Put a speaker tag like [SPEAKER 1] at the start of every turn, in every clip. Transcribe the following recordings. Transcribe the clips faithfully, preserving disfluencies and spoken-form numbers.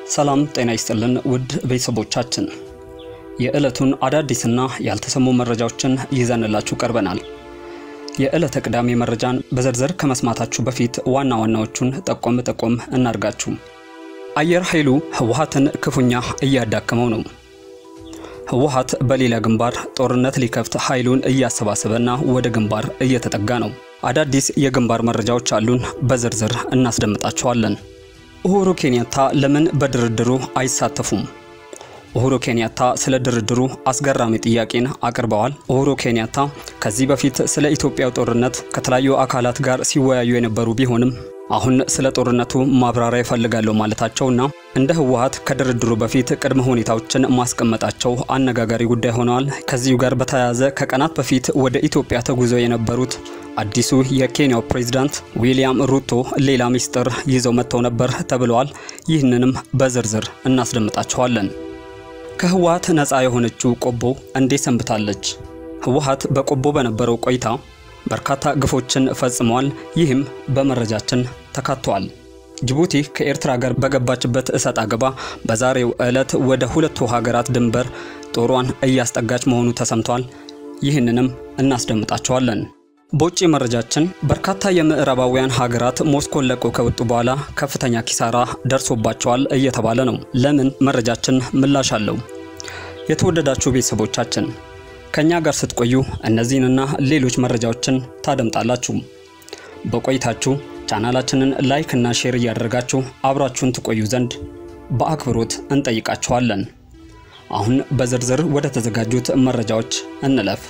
[SPEAKER 1] ሰላም ጤና ይስጥልን ውድ ቤተሰቦቻችን የዕለቱን አዳዲስና ያልተሰሙ መረጃዎችን ይዘንላችሁ ቀርበናል። የዕለተ ቅዳሜ መረጃን በዝርዝር ከመስማታችሁ በፊት ዋና ዋናዎቹን ጠቆም ጠቆም እናርጋችሁ። አየር ኃይሉ ህወሓትን ክፉኛ እያዳከመው ነው። ህወሓት በሌላ ግንባር ጦርነት ሊከፍት ኃይሉን እያሰባሰበና ወደ ግንባር እየተጠጋ ነው። አዳዲስ የግንባር መረጃዎች አሉን፣ በዝርዝር እናስደምጣችኋለን። ኡሁሩ ኬንያታ ለምን በድርድሩ አይሳተፉም? ኡሁሩ ኬንያታ ስለ ድርድሩ አስገራሚ ጥያቄን አቅርበዋል። ኡሁሩ ኬንያታ ከዚህ በፊት ስለ ኢትዮጵያው ጦርነት ከተለያዩ አካላት ጋር ሲወያዩ የነበሩ ቢሆንም አሁን ስለ ጦርነቱ ማብራሪያ ይፈልጋሉ ማለታቸውና እንደ ህወሓት ከድርድሩ በፊት ቅድመ ሁኔታዎችን ማስቀመጣቸው አነጋጋሪ ጉዳይ ሆነዋል። ከዚሁ ጋር በተያያዘ ከቀናት በፊት ወደ ኢትዮጵያ ተጉዘው የነበሩት አዲሱ የኬንያው ፕሬዝዳንት ዊሊያም ሩቶ ሌላ ሚስጥር ይዘው መጥተው ነበር ተብሏል። ይህንንም በዝርዝር እናስደምጣችኋለን። ከህወሓት ነፃ የሆነችው ቆቦ እንዴት ሰንብታለች? ህወሓት በቆቦ በነበረው ቆይታ በርካታ ግፎችን ፈጽሟል። ይህም በመረጃችን ተካቷል። ጅቡቲ ከኤርትራ ጋር በገባችበት እሰጥ አገባ በዛሬው ዕለት ወደ ሁለቱ ሀገራት ድንበር ጦሯን እያስጠጋች መሆኑ ተሰምቷል። ይህንንም እናስደምጣችኋለን። በውጪ መረጃችን በርካታ የምዕራባውያን ሀገራት ሞስኮን ለቀው ከወጡ በኋላ ከፍተኛ ኪሳራ ደርሶባቸዋል እየተባለ ነው። ለምን? መረጃችን ምላሽ አለው። የተወደዳችሁ ቤተሰቦቻችን ከኛ ጋር ስትቆዩ እነዚህንና ሌሎች መረጃዎችን ታደምጣላችሁ። በቆይታችሁ ቻናላችንን ላይክ እና ሼር እያደረጋችሁ አብራችሁን ትቆዩ ዘንድ በአክብሮት እንጠይቃችኋለን። አሁን በዝርዝር ወደ ተዘጋጁት መረጃዎች እንለፍ።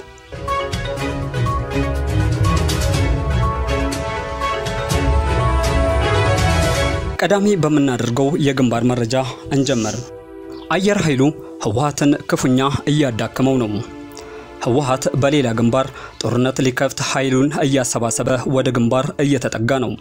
[SPEAKER 1] ቀዳሚ በመናደርገው የግንባር መረጃ እንጀምር። አየር ኃይሉ ህወሓትን ክፉኛ እያዳከመው ነው። ህወሓት በሌላ ግንባር ጦርነት ሊከፍት ኃይሉን እያሰባሰበ ወደ ግንባር እየተጠጋ ነው።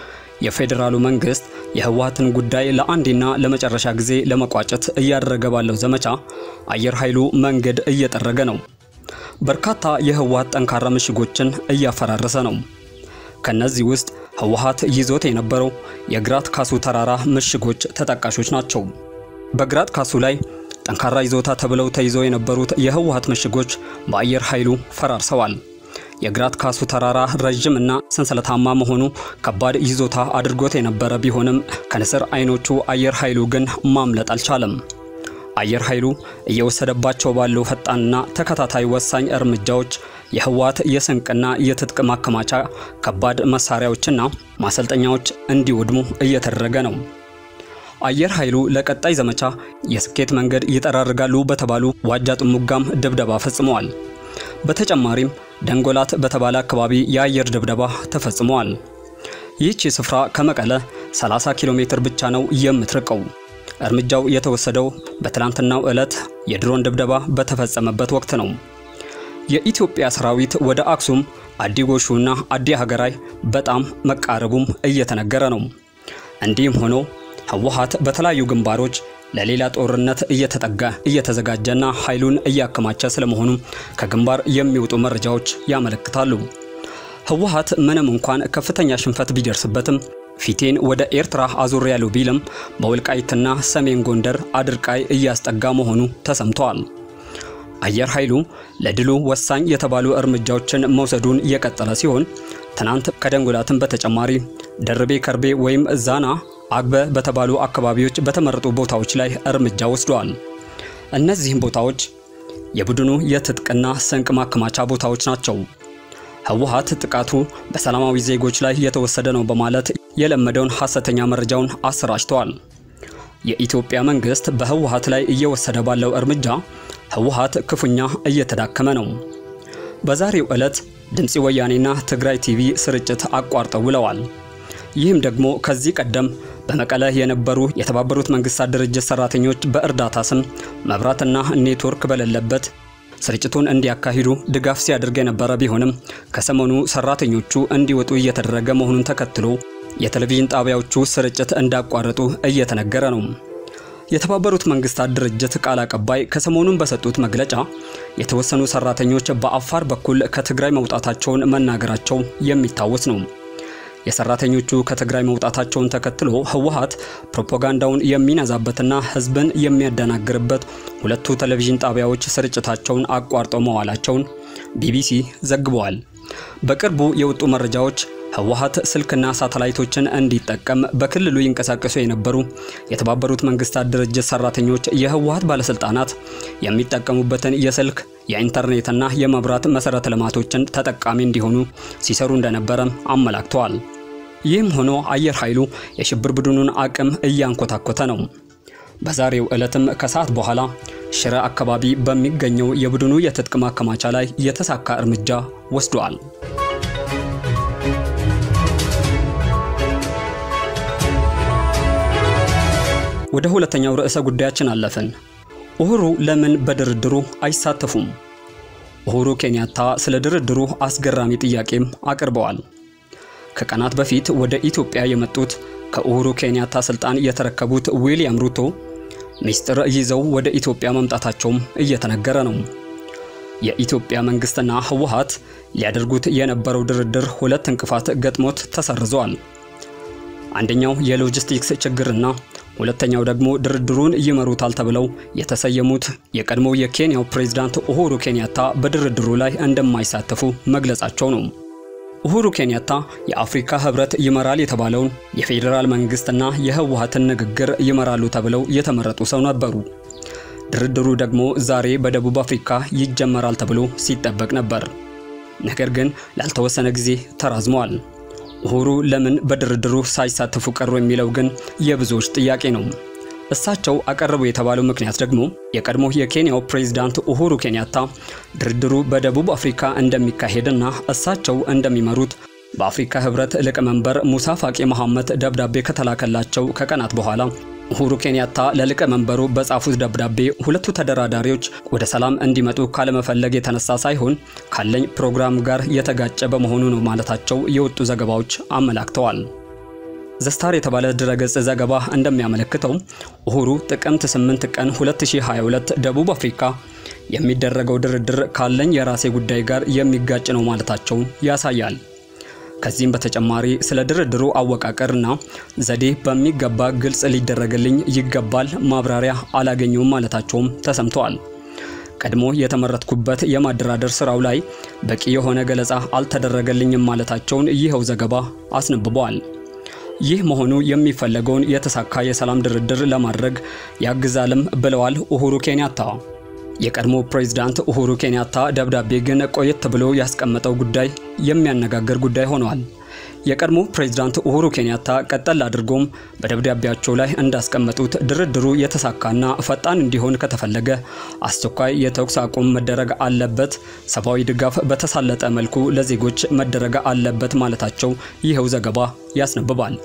[SPEAKER 1] የፌደራሉ መንግስት የህወሓትን ጉዳይ ለአንዴና ለመጨረሻ ጊዜ ለመቋጨት እያደረገ ባለው ዘመቻ አየር ኃይሉ መንገድ እየጠረገ ነው። በርካታ የህወሓት ጠንካራ ምሽጎችን እያፈራረሰ ነው። ከነዚህ ውስጥ ህወሓት ይዞት የነበረው የግራት ካሱ ተራራ ምሽጎች ተጠቃሾች ናቸው። በግራት ካሱ ላይ ጠንካራ ይዞታ ተብለው ተይዘው የነበሩት የህወሓት ምሽጎች በአየር ኃይሉ ፈራርሰዋል። የግራት ካሱ ተራራ ረጅም እና ሰንሰለታማ መሆኑ ከባድ ይዞታ አድርጎት የነበረ ቢሆንም ከነስር አይኖቹ አየር ኃይሉ ግን ማምለጥ አልቻለም። አየር ኃይሉ እየወሰደባቸው ባለው ፈጣንና ተከታታይ ወሳኝ እርምጃዎች የህወሓት የስንቅና የትጥቅ ማከማቻ ከባድ መሳሪያዎችና ማሰልጠኛዎች እንዲወድሙ እየተደረገ ነው። አየር ኃይሉ ለቀጣይ ዘመቻ የስኬት መንገድ ይጠራርጋሉ በተባሉ ዋጃ ጥሙጋም ድብደባ ፈጽመዋል። በተጨማሪም ደንጎላት በተባለ አካባቢ የአየር ድብደባ ተፈጽመዋል። ይህች ስፍራ ከመቀለ ሰላሳ ኪሎ ሜትር ብቻ ነው የምትርቀው። እርምጃው የተወሰደው በትላንትናው ዕለት የድሮን ድብደባ በተፈጸመበት ወቅት ነው። የኢትዮጵያ ሰራዊት ወደ አክሱም፣ አዲጎሹና አዲ ሀገራይ በጣም መቃረቡም እየተነገረ ነው። እንዲህም ሆኖ ህወሓት በተለያዩ ግንባሮች ለሌላ ጦርነት እየተጠጋ እየተዘጋጀና ኃይሉን እያከማቸ ስለመሆኑ ከግንባር የሚወጡ መረጃዎች ያመለክታሉ። ህወሓት ምንም እንኳን ከፍተኛ ሽንፈት ቢደርስበትም ፊቴን ወደ ኤርትራ አዙር ያለው ቢልም በወልቃይትና ሰሜን ጎንደር አድርቃይ እያስጠጋ መሆኑ ተሰምቷል። አየር ኃይሉ ለድሉ ወሳኝ የተባሉ እርምጃዎችን መውሰዱን የቀጠለ ሲሆን ትናንት ከደንጎላትን በተጨማሪ ደርቤ ከርቤ ወይም ዛና አግበ በተባሉ አካባቢዎች በተመረጡ ቦታዎች ላይ እርምጃ ወስዷል። እነዚህም ቦታዎች የቡድኑ የትጥቅና ስንቅ ማከማቻ ቦታዎች ናቸው። ህወሓት ጥቃቱ በሰላማዊ ዜጎች ላይ የተወሰደ ነው በማለት የለመደውን ሐሰተኛ መረጃውን አሰራጭቷል። የኢትዮጵያ መንግስት በህወሓት ላይ እየወሰደ ባለው እርምጃ ህወሓት ክፉኛ እየተዳከመ ነው። በዛሬው ዕለት ድምጽ ወያኔና ትግራይ ቲቪ ስርጭት አቋርጠው ውለዋል። ይህም ደግሞ ከዚህ ቀደም በመቀለ የነበሩ የተባበሩት መንግስታት ድርጅት ሰራተኞች በእርዳታ ስም መብራትና ኔትወርክ በሌለበት ስርጭቱን እንዲያካሂዱ ድጋፍ ሲያደርግ የነበረ ቢሆንም ከሰሞኑ ሰራተኞቹ እንዲወጡ እየተደረገ መሆኑን ተከትሎ የቴሌቪዥን ጣቢያዎቹ ስርጭት እንዳቋረጡ እየተነገረ ነው። የተባበሩት መንግስታት ድርጅት ቃል አቀባይ ከሰሞኑን በሰጡት መግለጫ የተወሰኑ ሰራተኞች በአፋር በኩል ከትግራይ መውጣታቸውን መናገራቸው የሚታወስ ነው። የሰራተኞቹ ከትግራይ መውጣታቸውን ተከትሎ ህወሓት ፕሮፓጋንዳውን የሚነዛበትና ህዝብን የሚያደናግርበት ሁለቱ ቴሌቪዥን ጣቢያዎች ስርጭታቸውን አቋርጠው መዋላቸውን ቢቢሲ ዘግቧል። በቅርቡ የወጡ መረጃዎች ህወሓት ስልክና ሳተላይቶችን እንዲጠቀም በክልሉ ይንቀሳቀሱ የነበሩ የተባበሩት መንግስታት ድርጅት ሰራተኞች የህወሓት ባለስልጣናት የሚጠቀሙበትን የስልክ የኢንተርኔትና የመብራት መሰረተ ልማቶችን ተጠቃሚ እንዲሆኑ ሲሰሩ እንደነበረ አመላክተዋል። ይህም ሆኖ አየር ኃይሉ የሽብር ቡድኑን አቅም እያንኮታኮተ ነው። በዛሬው ዕለትም ከሰዓት በኋላ ሽረ አካባቢ በሚገኘው የቡድኑ የትጥቅ ማከማቻ ላይ የተሳካ እርምጃ ወስዷል። ወደ ሁለተኛው ርዕሰ ጉዳያችን አለፈን። ኡሁሩ ለምን በድርድሩ አይሳተፉም? ኡሁሩ ኬንያታ ስለ ድርድሩ አስገራሚ ጥያቄም አቅርበዋል። ከቀናት በፊት ወደ ኢትዮጵያ የመጡት ከኡሁሩ ኬንያታ ስልጣን የተረከቡት ዊሊያም ሩቶ ሚስጥር ይዘው ወደ ኢትዮጵያ መምጣታቸውም እየተነገረ ነው። የኢትዮጵያ መንግስትና ህወሓት ሊያደርጉት የነበረው ድርድር ሁለት እንቅፋት ገጥሞት ተሰርዟል። አንደኛው የሎጂስቲክስ ችግርና ሁለተኛው ደግሞ ድርድሩን ይመሩታል ተብለው የተሰየሙት የቀድሞው የኬንያው ፕሬዝዳንት ኡሁሩ ኬንያታ በድርድሩ ላይ እንደማይሳተፉ መግለጻቸው ነው። ኡሁሩ ኬንያታ የአፍሪካ ህብረት ይመራል የተባለውን የፌደራል መንግስትና የህወሓትን ንግግር ይመራሉ ተብለው የተመረጡ ሰው ነበሩ። ድርድሩ ደግሞ ዛሬ በደቡብ አፍሪካ ይጀመራል ተብሎ ሲጠበቅ ነበር። ነገር ግን ላልተወሰነ ጊዜ ተራዝሟል። ኡሁሩ ለምን በድርድሩ ሳይሳተፉ ቀሩ የሚለው ግን የብዙዎች ጥያቄ ነው። እሳቸው አቀረቡ የተባለው ምክንያት ደግሞ የቀድሞ የኬንያው ፕሬዝዳንት ኡሁሩ ኬንያታ ድርድሩ በደቡብ አፍሪካ እንደሚካሄድና እሳቸው እንደሚመሩት በአፍሪካ ህብረት ሊቀመንበር ሙሳ ፋቂ መሐመድ ደብዳቤ ከተላከላቸው ከቀናት በኋላ ኡሁሩ ኬንያታ ለሊቀመንበሩ በጻፉት ደብዳቤ ሁለቱ ተደራዳሪዎች ወደ ሰላም እንዲመጡ ካለመፈለግ የተነሳ ሳይሆን ካለኝ ፕሮግራም ጋር የተጋጨ በመሆኑ ነው ማለታቸው የወጡ ዘገባዎች አመላክተዋል። ዘስታር የተባለ ድረገጽ ዘገባ እንደሚያመለክተው ኡሁሩ ጥቅምት ስምንት ቀን ሁለት ሺህ ሃያ ሁለት ደቡብ አፍሪካ የሚደረገው ድርድር ካለኝ የራሴ ጉዳይ ጋር የሚጋጭ ነው ማለታቸው ያሳያል። ከዚህም በተጨማሪ ስለ ድርድሩ አወቃቀርና ዘዴ በሚገባ ግልጽ ሊደረግልኝ ይገባል ማብራሪያ አላገኘውም ማለታቸውም ተሰምቷል። ቀድሞ የተመረጥኩበት የማደራደር ስራው ላይ በቂ የሆነ ገለጻ አልተደረገልኝም ማለታቸውን ይኸው ዘገባ አስነብቧል። ይህ መሆኑ የሚፈለገውን የተሳካ የሰላም ድርድር ለማድረግ ያግዛልም ብለዋል ኡሁሩ ኬንያታ። የቀድሞ ፕሬዝዳንት ኡሁሩ ኬንያታ ደብዳቤ ግን ቆየት ብሎ ያስቀመጠው ጉዳይ የሚያነጋግር ጉዳይ ሆኗል። የቀድሞ ፕሬዝዳንት ኡሁሩ ኬንያታ ቀጠል አድርጎም በደብዳቤያቸው ላይ እንዳስቀመጡት ድርድሩ የተሳካና ፈጣን እንዲሆን ከተፈለገ አስቸኳይ የተኩስ አቁም መደረግ አለበት፣ ሰብአዊ ድጋፍ በተሳለጠ መልኩ ለዜጎች መደረግ አለበት ማለታቸው ይኸው ዘገባ ያስነብባል።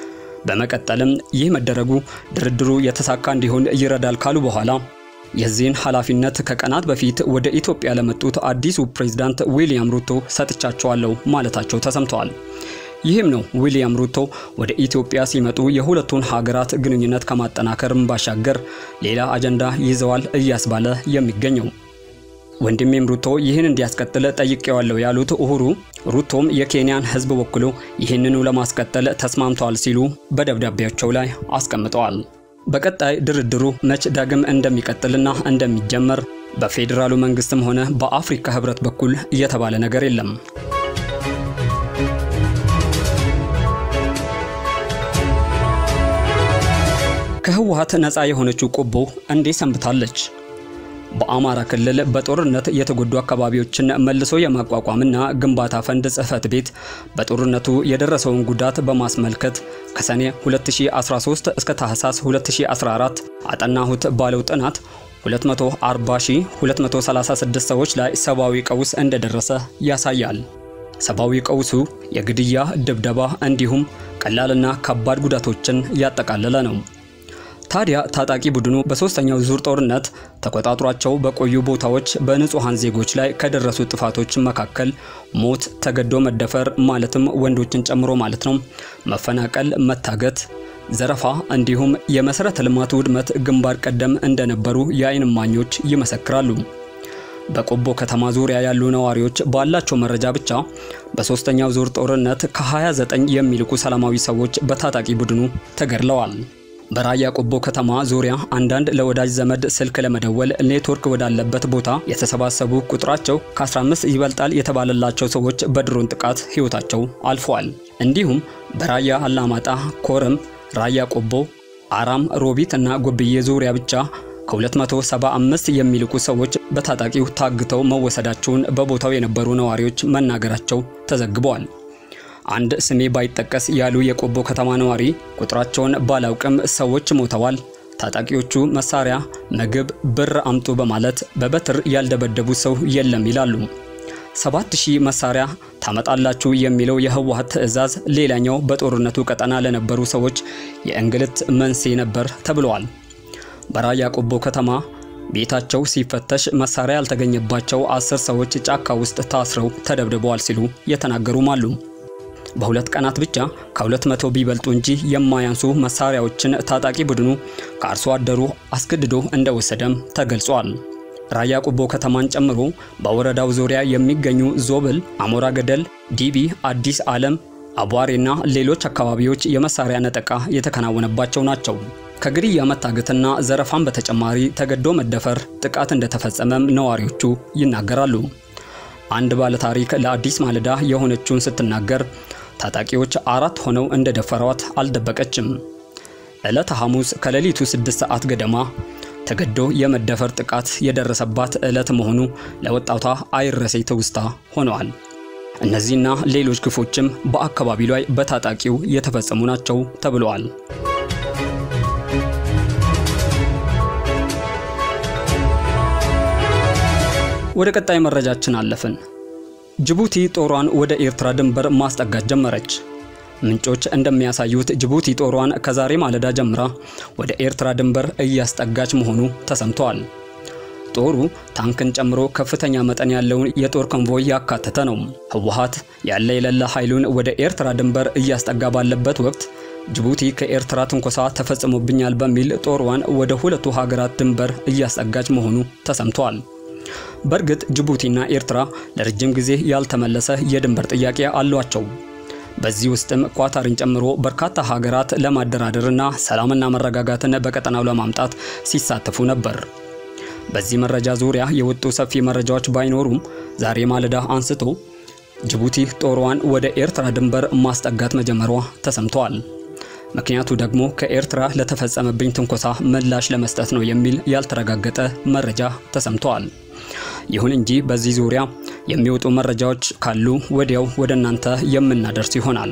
[SPEAKER 1] በመቀጠልም ይህ መደረጉ ድርድሩ የተሳካ እንዲሆን ይረዳል ካሉ በኋላ የዚህን ኃላፊነት ከቀናት በፊት ወደ ኢትዮጵያ ለመጡት አዲሱ ፕሬዝዳንት ዊሊያም ሩቶ ሰጥቻቸዋለሁ ማለታቸው ተሰምቷል። ይህም ነው ዊሊያም ሩቶ ወደ ኢትዮጵያ ሲመጡ የሁለቱን ሀገራት ግንኙነት ከማጠናከርም ባሻገር ሌላ አጀንዳ ይዘዋል እያስባለ የሚገኘው። ወንድሜም ሩቶ ይህን እንዲያስቀጥል ጠይቄዋለሁ ያሉት ኡሁሩ ሩቶም የኬንያን ህዝብ ወክሎ ይህንኑ ለማስቀጠል ተስማምተዋል ሲሉ በደብዳቤያቸው ላይ አስቀምጠዋል። በቀጣይ ድርድሩ መች ዳግም እንደሚቀጥልና እንደሚጀመር በፌደራሉ መንግስትም ሆነ በአፍሪካ ህብረት በኩል እየተባለ ነገር የለም። ከህወሓት ነፃ የሆነችው ቆቦ እንዴ ሰንብታለች? በአማራ ክልል በጦርነት የተጎዱ አካባቢዎችን መልሶ የማቋቋምና ግንባታ ፈንድ ጽህፈት ቤት በጦርነቱ የደረሰውን ጉዳት በማስመልከት ከሰኔ ሁለት ሺህ አስራ ሶስት እስከ ታህሳስ ሁለት ሺህ አስራ አራት አጠናሁት ባለው ጥናት ሁለት መቶ አርባ ሺህ ሁለት መቶ ሰላሳ ስድስት ሰዎች ላይ ሰብአዊ ቀውስ እንደደረሰ ያሳያል። ሰብአዊ ቀውሱ የግድያ፣ ድብደባ እንዲሁም ቀላልና ከባድ ጉዳቶችን ያጠቃለለ ነው። ታዲያ ታጣቂ ቡድኑ በሶስተኛው ዙር ጦርነት ተቆጣጥሯቸው በቆዩ ቦታዎች በንጹሃን ዜጎች ላይ ከደረሱ ጥፋቶች መካከል ሞት፣ ተገዶ መደፈር ማለትም ወንዶችን ጨምሮ ማለት ነው፣ መፈናቀል፣ መታገት፣ ዘረፋ እንዲሁም የመሰረተ ልማት ውድመት ግንባር ቀደም እንደነበሩ የዓይን እማኞች ይመሰክራሉ። በቆቦ ከተማ ዙሪያ ያሉ ነዋሪዎች ባላቸው መረጃ ብቻ በሶስተኛው ዙር ጦርነት ከ29 የሚልቁ ሰላማዊ ሰዎች በታጣቂ ቡድኑ ተገድለዋል። በራያ ቆቦ ከተማ ዙሪያ አንዳንድ ለወዳጅ ዘመድ ስልክ ለመደወል ኔትወርክ ወዳለበት ቦታ የተሰባሰቡ ቁጥራቸው ከ15 ይበልጣል የተባለላቸው ሰዎች በድሮን ጥቃት ህይወታቸው አልፈዋል። እንዲሁም በራያ አላማጣ፣ ኮረም፣ ራያ ቆቦ፣ አራም፣ ሮቢት እና ጎብዬ ዙሪያ ብቻ ከ275 የሚልቁ ሰዎች በታጣቂው ታግተው መወሰዳቸውን በቦታው የነበሩ ነዋሪዎች መናገራቸው ተዘግቧል። አንድ ስሜ ባይጠቀስ ያሉ የቆቦ ከተማ ነዋሪ ቁጥራቸውን ባላውቅም ሰዎች ሞተዋል፣ ታጣቂዎቹ መሳሪያ፣ ምግብ፣ ብር አምጡ በማለት በበትር ያልደበደቡ ሰው የለም ይላሉ። ሰባት ሺህ መሳሪያ ታመጣላችሁ የሚለው የህወሓት ትዕዛዝ ሌላኛው በጦርነቱ ቀጠና ለነበሩ ሰዎች የእንግልት መንስኤ ነበር ተብሏል። በራያ ቆቦ ከተማ ቤታቸው ሲፈተሽ መሳሪያ ያልተገኘባቸው አስር ሰዎች ጫካ ውስጥ ታስረው ተደብድበዋል ሲሉ የተናገሩም አሉ። በሁለት ቀናት ብቻ ከ200 ቢበልጡ እንጂ የማያንሱ መሳሪያዎችን ታጣቂ ቡድኑ ከአርሶ አደሩ አስገድዶ እንደወሰደም ተገልጿል። ራያ ቆቦ ከተማን ጨምሮ በወረዳው ዙሪያ የሚገኙ ዞብል፣ አሞራ ገደል፣ ዲቢ፣ አዲስ ዓለም፣ አቧሬና ሌሎች አካባቢዎች የመሳሪያ ነጠቃ የተከናወነባቸው ናቸው። ከግድያ መታገትና ዘረፋን በተጨማሪ ተገዶ መደፈር ጥቃት እንደተፈጸመም ነዋሪዎቹ ይናገራሉ። አንድ ባለ ታሪክ ለአዲስ ማለዳ የሆነችውን ስትናገር ታጣቂዎች አራት ሆነው እንደደፈሯት አልደበቀችም። ዕለተ ሐሙስ ከሌሊቱ ስድስት ሰዓት ገደማ ተገዶ የመደፈር ጥቃት የደረሰባት ዕለት መሆኑ ለወጣቷ አይረሴ ትውስታ ሆነዋል። እነዚህና ሌሎች ግፎችም በአካባቢው ላይ በታጣቂው የተፈጸሙ ናቸው ተብሏል። ወደ ቀጣይ መረጃችን አለፍን። ጅቡቲ ጦሯን ወደ ኤርትራ ድንበር ማስጠጋት ጀመረች። ምንጮች እንደሚያሳዩት ጅቡቲ ጦሯን ከዛሬ ማለዳ ጀምራ ወደ ኤርትራ ድንበር እያስጠጋች መሆኑ ተሰምቷል። ጦሩ ታንክን ጨምሮ ከፍተኛ መጠን ያለውን የጦር ኮንቮይ ያካተተ ነው። ህወሓት ያለ የሌለ ኃይሉን ወደ ኤርትራ ድንበር እያስጠጋ ባለበት ወቅት ጅቡቲ ከኤርትራ ትንኮሳ ተፈጽሞብኛል በሚል ጦሯን ወደ ሁለቱ ሀገራት ድንበር እያስጠጋች መሆኑ ተሰምቷል። በርግጥ ጅቡቲና ኤርትራ ለረጅም ጊዜ ያልተመለሰ የድንበር ጥያቄ አሏቸው። በዚህ ውስጥም ኳታርን ጨምሮ በርካታ ሀገራት ለማደራደርና ሰላምና መረጋጋትን በቀጠናው ለማምጣት ሲሳተፉ ነበር። በዚህ መረጃ ዙሪያ የወጡ ሰፊ መረጃዎች ባይኖሩም ዛሬ ማለዳ አንስቶ ጅቡቲ ጦሯን ወደ ኤርትራ ድንበር ማስጠጋት መጀመሯ ተሰምቷል። ምክንያቱ ደግሞ ከኤርትራ ለተፈጸመብኝ ትንኮሳ ምላሽ ለመስጠት ነው የሚል ያልተረጋገጠ መረጃ ተሰምቷል። ይሁን እንጂ በዚህ ዙሪያ የሚወጡ መረጃዎች ካሉ ወዲያው ወደናንተ የምናደርስ ይሆናል።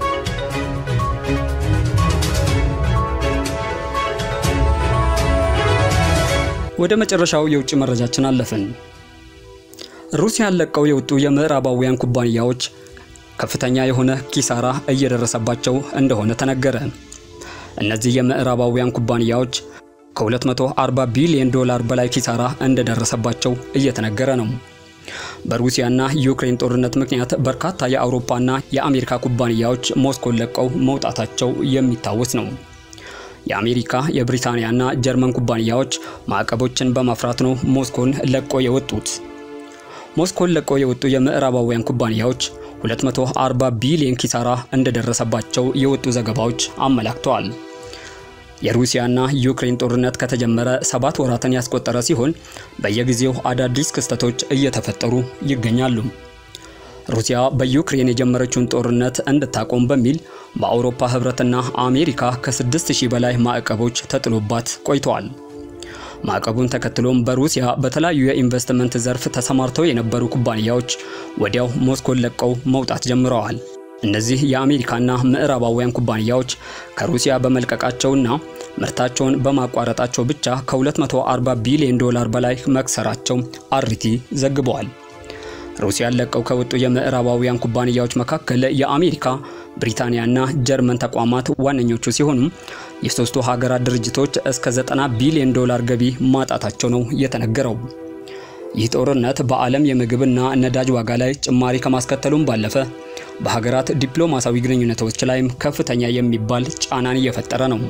[SPEAKER 1] ወደ መጨረሻው የውጭ መረጃችን አለፍን። ሩሲያ ለቀው የወጡ የምዕራባውያን ኩባንያዎች ከፍተኛ የሆነ ኪሳራ እየደረሰባቸው እንደሆነ ተነገረ። እነዚህ የምዕራባውያን ኩባንያዎች ከ240 ቢሊዮን ዶላር በላይ ኪሳራ እንደደረሰባቸው እየተነገረ ነው። በሩሲያና ዩክሬን ጦርነት ምክንያት በርካታ የአውሮፓና የአሜሪካ ኩባንያዎች ሞስኮን ለቀው መውጣታቸው የሚታወስ ነው። የአሜሪካ፣ የብሪታንያና ጀርመን ኩባንያዎች ማዕቀቦችን በማፍራት ነው ሞስኮን ለቀው የወጡት። ሞስኮን ለቀው የወጡ የምዕራባውያን ኩባንያዎች ሁለት መቶ አርባ ቢሊዮን ኪሳራ እንደደረሰባቸው የወጡ ዘገባዎች አመላክተዋል። የሩሲያና ዩክሬን ጦርነት ከተጀመረ ሰባት ወራትን ያስቆጠረ ሲሆን በየጊዜው አዳዲስ ክስተቶች እየተፈጠሩ ይገኛሉ። ሩሲያ በዩክሬን የጀመረችውን ጦርነት እንድታቆም በሚል በአውሮፓ ህብረትና አሜሪካ ከስድስት ሺህ በላይ ማዕቀቦች ተጥሎባት ቆይተዋል። ማዕቀቡን ተከትሎም በሩሲያ በተለያዩ የኢንቨስትመንት ዘርፍ ተሰማርተው የነበሩ ኩባንያዎች ወዲያው ሞስኮን ለቀው መውጣት ጀምረዋል። እነዚህ የአሜሪካና ምዕራባውያን ኩባንያዎች ከሩሲያ በመልቀቃቸውና ምርታቸውን በማቋረጣቸው ብቻ ከ240 ቢሊዮን ዶላር በላይ መክሰራቸው አርቲ ዘግበዋል። ሩሲያ ለቀው ከወጡ የምዕራባውያን ኩባንያዎች መካከል የአሜሪካ፣ ብሪታንያና ጀርመን ተቋማት ዋነኞቹ ሲሆኑ የሶስቱ ሀገራት ድርጅቶች እስከ ዘጠና ቢሊዮን ዶላር ገቢ ማጣታቸው ነው የተነገረው። ይህ ጦርነት በዓለም የምግብና ነዳጅ ዋጋ ላይ ጭማሪ ከማስከተሉም ባለፈ በሀገራት ዲፕሎማሲያዊ ግንኙነቶች ላይም ከፍተኛ የሚባል ጫናን እየፈጠረ ነው።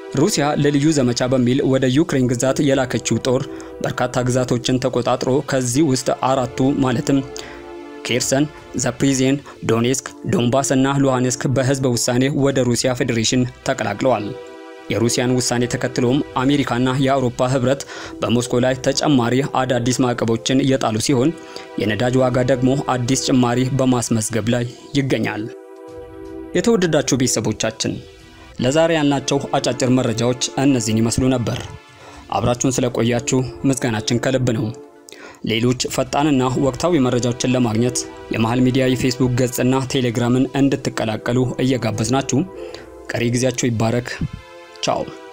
[SPEAKER 1] ሩሲያ ለልዩ ዘመቻ በሚል ወደ ዩክሬን ግዛት የላከችው ጦር በርካታ ግዛቶችን ተቆጣጥሮ ከዚህ ውስጥ አራቱ ማለትም ኬርሰን፣ ዛፖሪዥን፣ ዶኔስክ፣ ዶንባስ እና ሉሃንስክ በህዝብ ውሳኔ ወደ ሩሲያ ፌዴሬሽን ተቀላቅለዋል። የሩሲያን ውሳኔ ተከትሎም አሜሪካና የአውሮፓ ህብረት በሞስኮ ላይ ተጨማሪ አዳዲስ ማዕቀቦችን የጣሉ ሲሆን የነዳጅ ዋጋ ደግሞ አዲስ ጭማሪ በማስመዝገብ ላይ ይገኛል። የተወደዳችሁ ቤተሰቦቻችን ለዛሬ ያልናቸው አጫጭር መረጃዎች እነዚህን ይመስሉ ነበር። አብራችሁን ስለቆያችሁ ምስጋናችን ከልብ ነው። ሌሎች ፈጣንና ወቅታዊ መረጃዎችን ለማግኘት የመሃል ሚዲያ የፌስቡክ ገጽና ቴሌግራምን እንድትቀላቀሉ እየጋበዝናችሁ ቀሪ ጊዜያችሁ ይባረክ። ቻው።